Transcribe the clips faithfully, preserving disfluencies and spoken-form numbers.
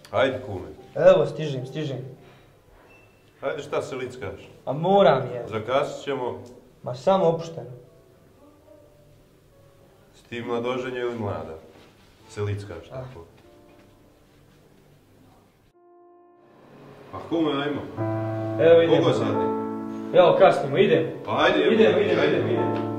Hajde, kume. Evo, stižem, stižem. Hajde, šta se lickaš? A moram je. Zakasnit ćemo. Ma samo opušteno. Si ti mladoženja ili mlada? Se lickaš tako. Pa kume, ajmo. Evo idemo. Koliko sati? Evo, kasnimo, idem. Pa ajde, idemo. Idem, idem, idem, idem.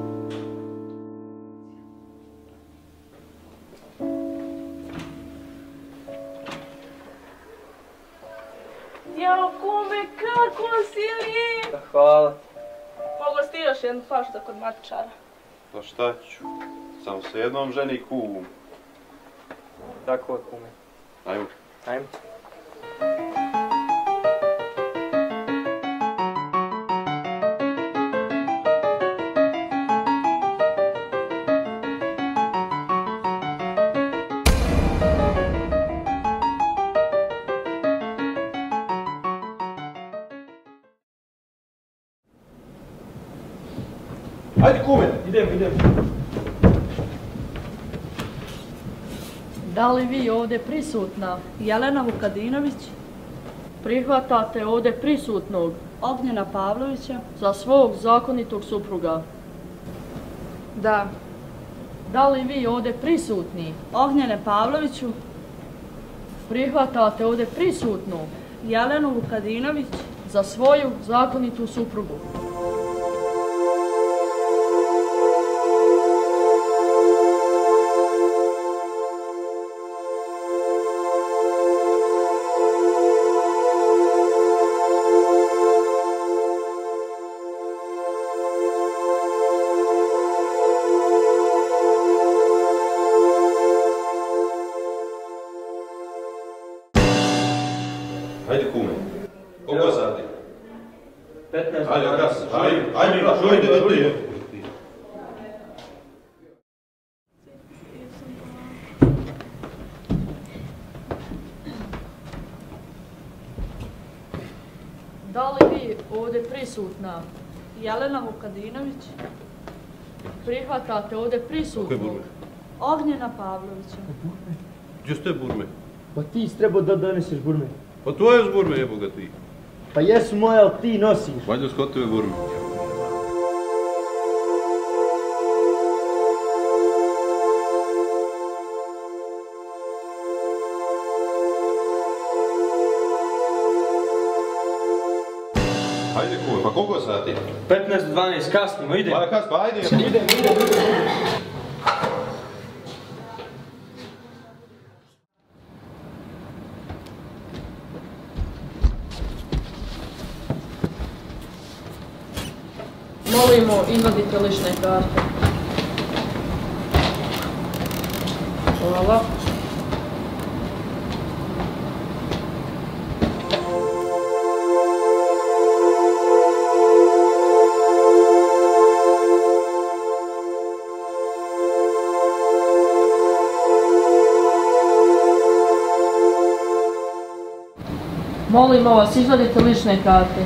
Jao, kume, kako si lijep! Hvala. Mogu ti još jednu flašu kod matičara? Pa šta ću? Samo se jednom ženi kuvu. Tako je, kume. Ajmo. Ajmo. Ajde, kume! Idem, idem. Da li vi ovdje prisutna Jelena Vukadinović prihvatate ovdje prisutnog Ognjena Pavlovića za svog zakonitog supruga? Da. Da li vi ovdje prisutni Ognjene Pavloviću, prihvatate ovdje prisutnog Jelenu Vukadinović, za svoju zakonitu suprugu? Ajde, kume. Koliko sati? petnaest. Ajde, gas. Ajde, ajde, ajde, ajde. Da li vi ovdje prisutna Jelena Vukadinović, prihvatate ovdje prisutnog Ognjena Pavlovića? Gdje ste burme? Pa ti si trebao da doneseš burme. Pa tvoje s burme jebo ga ti. Pa jesu moje, ali ti nosiš. Valjda skotove burme. Ajde, kume, pa koliko sati? petnaest do dvanaest, kasnimo, idem. Pa kas, pa ajde. Idem, idem, idem. Molimo, izvadite lične karte. Hvala. Molimo vas, izvadite lične karte.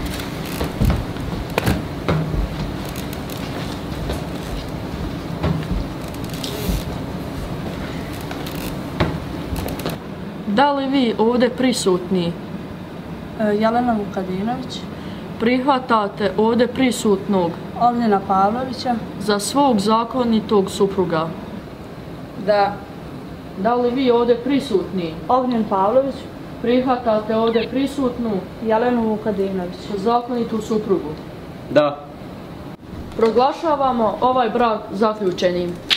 Da li vi ovdje prisutni Jelena Vukadinović, prihvatate ovdje prisutnog Ognjena Pavlovića? za svog zakonitog supruga? Da. Da li vi ovdje prisutni Ognjen Pavlović, prihvatate ovdje prisutnu Jelenu Vukadinović? zakonitu suprugu? Da. Proglašavamo ovaj brak zaključenim.